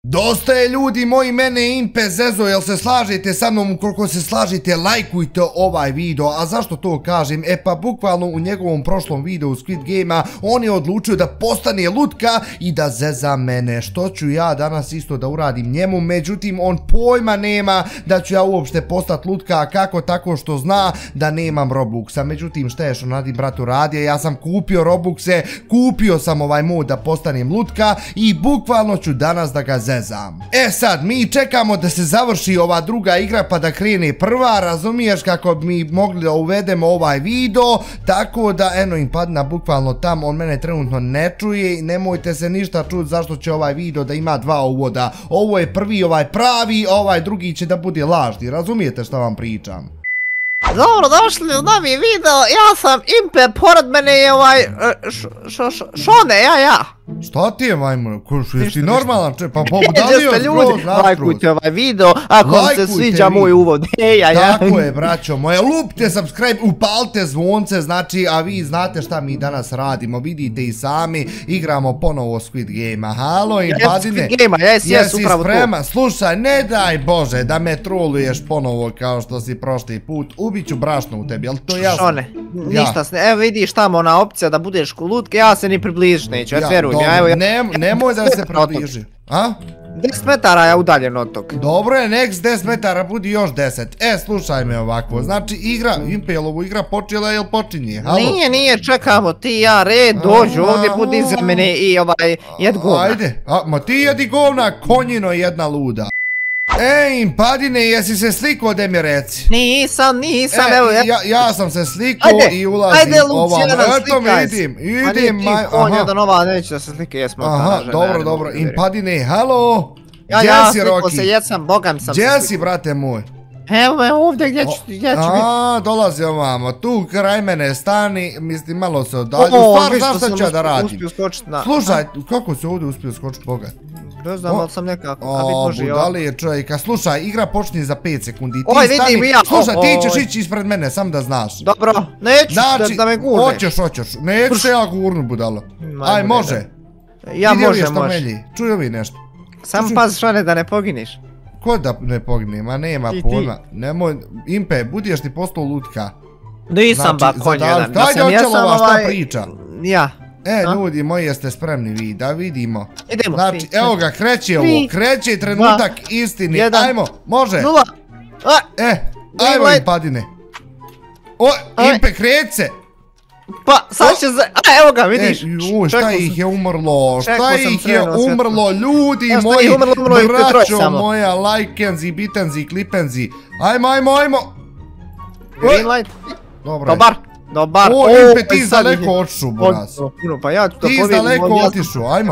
Dosta je ljudi moji mene Impe zezo, jel se slažete sa mnom? Ukoliko se slažete, lajkujte ovaj video. A zašto to kažem? E pa bukvalno u njegovom prošlom videu Squid Game-a on je odlučio da postane lutka i da zeza mene. Što ću ja danas isto da uradim njemu, međutim on pojma nema da ću ja uopšte postati lutka, kako tako što zna da nemam Robuxa. Međutim šta je što Nadi brat uradio, ja sam kupio Robuxe, kupio sam ovaj mod da postanem lutka i bukvalno ću danas da ga zezam. E sad, mi čekamo da se završi ova druga igra pa da krene prva, razumiješ, kako bi mi mogli da uvedemo ovaj video, tako da eno im padna bukvalno tam, on mene trenutno ne čuje i nemojte se ništa čuti zašto će ovaj video da ima dva uvoda. Ovo je prvi, ovaj pravi, ovaj drugi će da bude lažni, razumijete šta vam pričam? Dobro, došli u novi video, ja sam Impe, pored mene je Šone, ja. Šta ti je, majmo, jesi normalan, pa pobudalio skroz naskroz. Lajkujte ovaj video, ako vam se sviđa moj uvod, Tako je, braćo moje, lupite subscribe, upalite zvonce, znači, a vi znate šta mi danas radimo, vidite i sami, igramo ponovo Squid Game-a, halo i padine, jesi sprema, slušaj, ne daj Bože da me troluješ ponovo kao što si prošli put, ubiću brašno u tebi, jel to jasno? Šone, ništa, evo vidiš tamo ona opcija da budeš ko lutke, ja se ni približiš neću, veruj. Nemoj da se približi. 10 metara je udaljen od tog. Dobro je, next 10 metara budi još 10. E, slušaj me ovako, znači igra, Impelovu igra počela ili počinje? Nije, čekamo ti i ja red, dođu ovdje, budi za mene i jed govna. Ajde, ma ti jedi govna, konjino jedna luda. Ej, Impadine, jesi se slikao da mi reci? Nisam, evo ja sam se slikao i ulazim ovam. Eto mi idim. On jedan ova, neće da se slike, jesmo. Aha, dobro, Impadine, halo? Ja slikao se, jesam, bogam sam se slikao. Gdje si, brate moj? Evo me ovdje, gdje ću biti? Dolazi ovamo, tu kraj mene stani, mislim malo se odalju, stvar znaš šta ću ja da radim. Slušaj, kako se ovdje uspio skočiti, bogat? Ne znam, ali sam nekako, a bit može i ovo. Budali je čovjeka, slušaj, igra počinje za 5 sekundi. Oj, vidim i ja. Slušaj, ti ćeš ići ispred mene, sam da znaš. Dobro, neću da me gurneš. Hoćeš, neću se ja gurnu, budalo. Aj, može. Ja može. Čuju vi nešto. Samo pazi Šone da ne poginiš. Ko da ne pogine, ma nema pojma. Nemoj, Impe, budeš ti postao lutka. Nisam ba konj jedan. Ajde, očelova šta priča. Ja. Ljudi moji, jeste spremni vi, da vidimo. Idemo. Znači, evo ga, kreće ovo, kreće trenutak istini, ajmo, može. Ajmo Impadine. Impe, krece. Pa, sad će za... evo ga, vidiš. Šta ih je umrlo, ljudi moji, braćo moja, lajkenzi, bitenzi, klipenzi. Ajmo. Green light. Dobar. Impe, ti daleko otišu, buraz. Pa ja ću to ti daleko otišu, ajmo.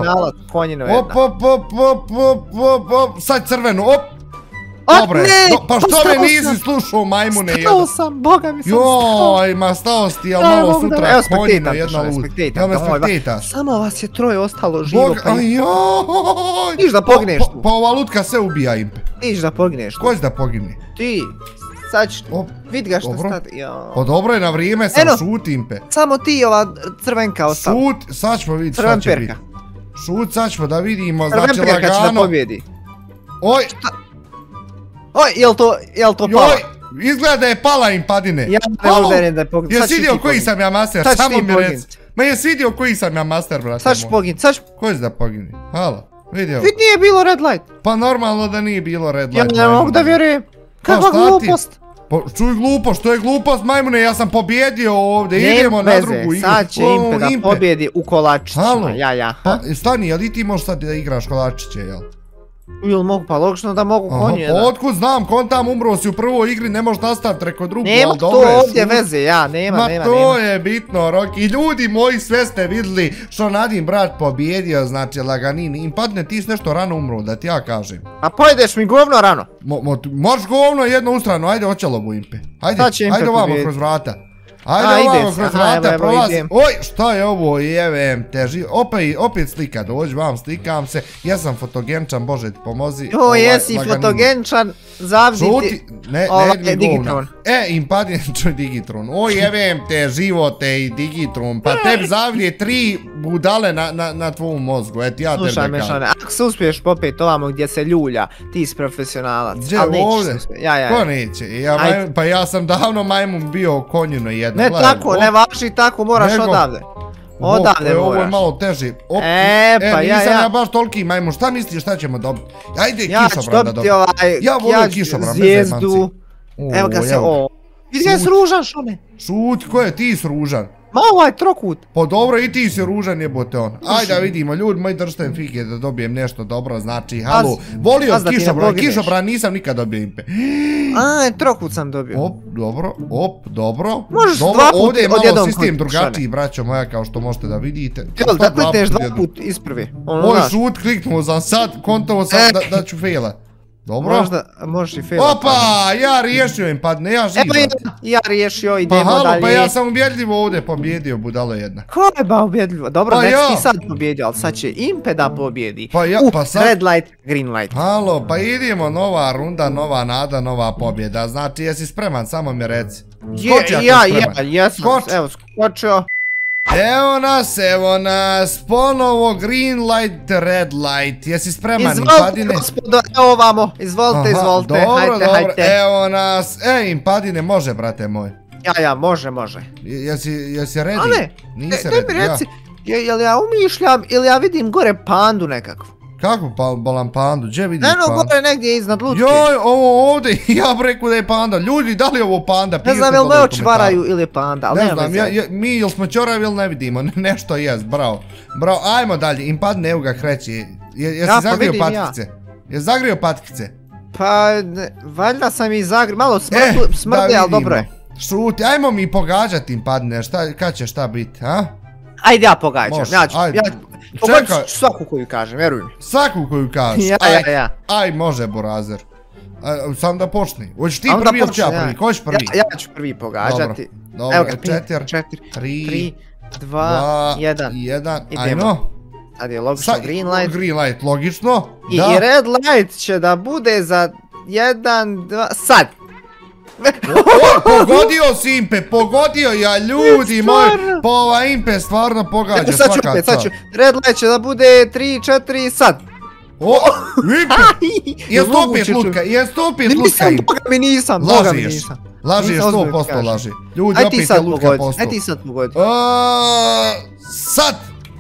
Sad crvenu, Dobre, pa što me nisi slušao, majmune jedan? Stao sam, boga mi sam stao. Joj, ma stao si ti, ali malo sutra konjino jedna lud. Evo me spektetaš. Samo vas je troje ostalo živo. Joj. Tiš da pogneš tu. Pa ova lutka se ubija, Impe. Tiš da pogneš tu. Ko će da pogine? Ti. Sad ćeš tu. Vidi ga što stati. Pa dobro je, na vrijeme sam, šut Impe. Samo ti ova crvenka ostala. Šut, sad ćemo vidjeti šta će biti. Šut, sad ćemo da vidimo, znači lagano. Crvenperka će da pobjedi. Oj. Oj, jel to pala? Joj, izgleda da je pala Impadine. Ja ne verujem da je poginut. Jesi vidio koji sam ja master, samo mi reci. Ma jesi vidio koji sam ja master, brate moj? Sad ću poginut, Ko je da pogini? Halo, vidio? Vid nije bilo red light. Pa normalno da nije bilo red light. Ja ne mogu da vjerujem. Kakva glupost. Čuj glupost, što je glupost, majmune, ja sam pobjedio ovdje, idemo na drugu igru. Sad će Impe da pobjedi u kolačićima, ja. Pa stani, jel i ti možeš sad da igraš kolačiće, jel? Ili mogu, pa logično da mogu konju jedan. Pa otkud znam, kon tam umro si u prvoj igri, ne možeš nastaviti reko drugu, ali dobro je. Nema to ovdje veze, nema. Ma to je bitno, Roki. Ljudi moji, sve ste vidjeli što Nadin brat pobjedio, znači laganin. Impadine, ti si nešto rano umro, da ti ja kažem. A pojedeš mi govno rano. Možeš govno jedno u stranu, ajde oćelo bu Impe. Ajde ovamo kroz vrata. Ajde ovamo kroz vrata prolazim. Oj, šta je ovo, jevem te, opet slika, dođi vam, slikam se. Ja sam fotogenčan, Bože ti pomozi. Jo, jesi fotogenčan, zavditi Digitron. Impadine čuj Digitron. O, jevem te, živote i Digitron, pa tebi zavdje 3 budale na tvom mozgu, ja tebe kažem. Slušaj me Šone, ako se uspiješ popet ovamo gdje se ljulja, ti si profesionalac. Gdje, ovdje? Ko neće? Pa ja sam davno majmun bio konjino jedno. Ne tako, ne važi tako, moraš odavde. Odavde moraš. Ovo je malo teži. Pa nisam ja baš toliki majmun, šta misliš šta ćemo dobiti? Ajde kišobran da dobiti. Ja volim kišobran, bez zajmanci. Evo ga se, vidi ja si ružan Šone. Šuti, ko je ti si ružan? Ma ovaj trokut. Pa dobro i ti si ružan jebote on. Ajde da vidimo, ljudi moji držite fige da dobijem nešto dobro, znači halu. Volio kišobran, kišobran nisam nikad dobio impe. Trokut sam dobio. Dobro. Možeš dva put ovdje je malo sistem drugačiji, braćo moja, kao što možete da vidite. Jel, da klikneš dva put isprvi. Oj šut, kliknuo sam sad, kontovo sam da ću fejla. Dobro. Možeš i failat. Opa, ja riješio im padne, ja živam. Evo ja riješio, idemo dalje. Pa ja sam ubjedljivo ovdje pobjedio, budalo jedna. Ko je ba ubjedljivo? Dobro, nek ti sad pobjedio, ali sad će Impe da pobjedi. Pa sad... Red light, green light. Halo, pa idemo, nova runda, nova nada, nova pobjeda. Znači, jesi spreman, samo mi reci. Jesam, evo skočio. Evo nas, ponovo green light, red light, jesi spreman Impadine? Izvolite gospodo, evo vamo, izvolite, hajte. Evo nas, Impadine, može brate moj. Ja, može. Jesi ready? A ne, mi reci, jel ja umišljam ili ja vidim gore pandu nekakvu? Kako bolam pandu, gdje vidiš pandu? Eno gore negdje iznad lutke. Joj, ovo ovdje, ja bi rekao da je panda. Ljudi, da li je ovo panda? Ne znam, jel me oči varaju ili je panda, ali nema veze. Ne znam, mi ili smo čoravi ili ne vidimo, nešto jest, bravo. Bravo, ajmo dalje, Impadine, evo ga kreći. Jesi zagrio patkice? Jesi zagrio patkice? Pa, valjda sam i zagrio, malo smrde, ali dobro je. Šuti, ajmo mi pogađati Impadine, kad će šta biti, ha? Ajde ja pogađam, ja ću svaku koju kažem, vjeruj mi. Svaku koju kažeš? Ja. Aj, može Borazer. Sam da počni. Hoćeš ti prvi ili ću ja prvi? Ko ćeš prvi? Ja ću prvi pogađati. Dobro, 4, 3, 2, 1, ajmo. Sad je logično green light. Green light, logično. I red light će da bude za 1, 2, sad. Pogodio si Impe, pogodio ja, ljudi moji. Pa ova Impe stvarno pogađa svaka. Sad ću, red light će da bude 3, 4, sad. Impe, jes to opet lutka, Nisam, laži je 100% laži. Ljudi, opet je lutka posto. Aj ti sad pogodi. Sad.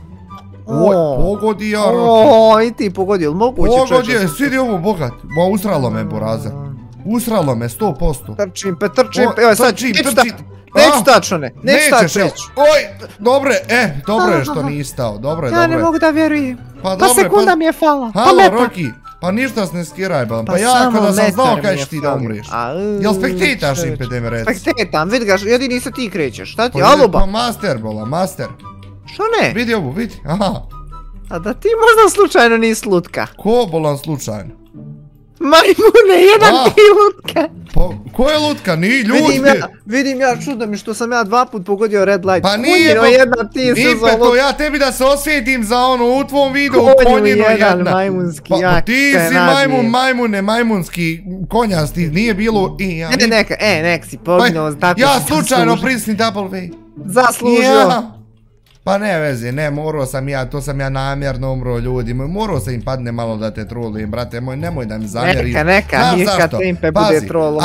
Pogodio. I ti pogodio, ili moguće čovječe? Pogodio, svidi ovo bogat. Ma usralo me Borazer. Usralo me 100%. Trčim, evo sad, neću tačno ne, neću tačno reći. Oj, dobro je što nisi stao, dobro je. Ja ne mogu da vjerujem, pa sekunda mi je fala, pa halo Roki, pa ništa se ne skiraj, pa ja kada sam znao kaj ćeš ti da umriješ. Jel spektetaš Impe da mi reci? Spektetam, vidi ga, jedini se ti krećeš, šta ti, aluba? Pa master bola, master. Što ne? Vidi ovo, vidi, aha. A da ti možda slučajno nisi lutka? Ko bolan slučajno? Majmune, jedan ti lutka. Ko je lutka? Ni ljudi. Vidim ja, čudno mi što sam ja 2 put pogodio red light. Pa nije, Impe, to ja tebi da se osvijetim za ono u tvom videu konjino jedna. Jedan majmunski, pa ti si majmune, majmunski konjasti, nije bilo i ja. Nek si poginuo. Ja slučajno prisni double V. Zaslužio. Pa ne veze, ne, morao sam ja, to sam ja namjerno umro ljudi moj, morao sam im padne malo da te trolujem, brate moj, nemoj da mi zamjeriš. Neka, kad te Impe bude trolom,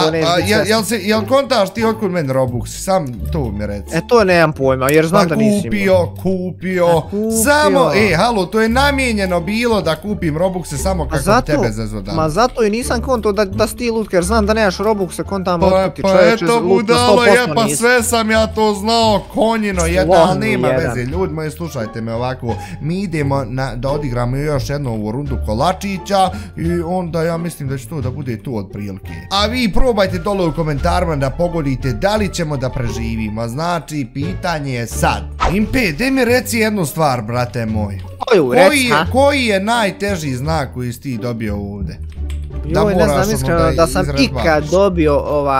jel kontaš ti otkud meni Robux, sam to mi reci. To nemam pojma, jer znam da nisi imao. Kupio, samo, halo, to je namijenjeno bilo da kupim Robuxe samo kako tebe zazodam. Ma zato i nisam konto da si ti lutker, znam da nemaš Robuxe, kontam otkuti čovječe, lutno 100% nisi. Pa eto budalo, pa sve sam ja to znao, konjino jedna, ali nema veze. Ljudi moji, slušajte me ovako, mi idemo da odigramo još jednu ovu rundu kolačića i onda ja mislim da će to da bude tu od prilike. A vi probajte dole u komentarima da pogodite da li ćemo da preživimo, znači pitanje je sad. Impe, daj mi reci jednu stvar, brate moj. Koji je najteži znak koji si ti dobio ovdje? Joj, ne znam iskreno da sam ikad dobio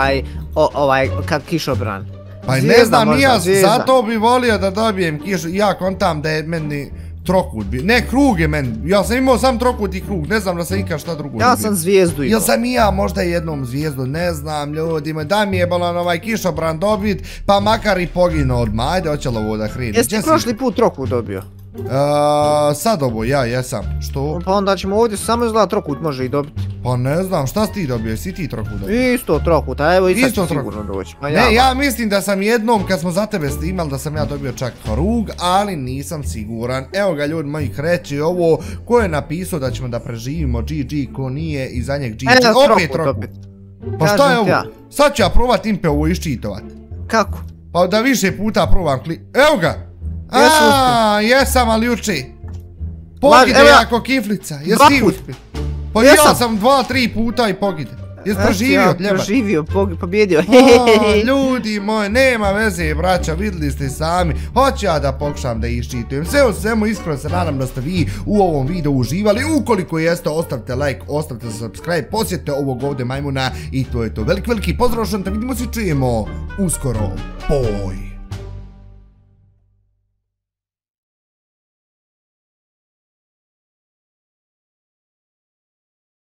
ovaj kišobran. Pa ne znam, ja zato bi volio da dobijem kišu, ja kontam da je meni trokut bio, ne krug je meni, ja sam imao sam trokut i krug, ne znam da sam ikad šta drugo dobio. Ja sam zvijezdu imao. Jel sam i ja možda jednom zvijezdu, ne znam ljudima, da mi je bolan ovaj kišobran dobit, pa makar i poginuo odmah, ajde oćelo ovo da hridi. Jesi ti prošli put trokut dobio? Sad ovo, ja jesam. Što? Pa onda ćemo ovdje samo izgleda trokut može i dobiti. Pa ne znam, šta si ti dobio? Si ti trokut dobio? Isto trokut, a evo i sad Isto će sigurno doći. Ne, ja mislim da sam jednom kad smo za tebe snimali da sam ja dobio čak krug, ali nisam siguran. Evo ga ljudi moji, kreće ovo. Ko je napisao da ćemo da preživimo GG, ko nije i za njeg GG. Opet trokut. Pa šta je ovo? Sad ću ja probat Impe ovo iščitovat. Kako? Pa da više puta probam Evo ga! Jesam, ali juče. Pogide jako kiflica, jesi ti uspio? Pa ja sam 2-3 puta i pogide. Jesi preživio, ljebar? Preživio, pobjedio. Ljudi moji, nema veze, braća, vidjeli ste sami. Hoću ja da pokušam da iščitujem. Sve u svemu, iskreno se nadam da ste vi u ovom videu uživali. Ukoliko jeste, ostavite like, ostavite subscribe, posjetite ovog ovdje majmuna. I to je to. Veliki pozdrav, što vidimo se i čujemo uskoro. Boj!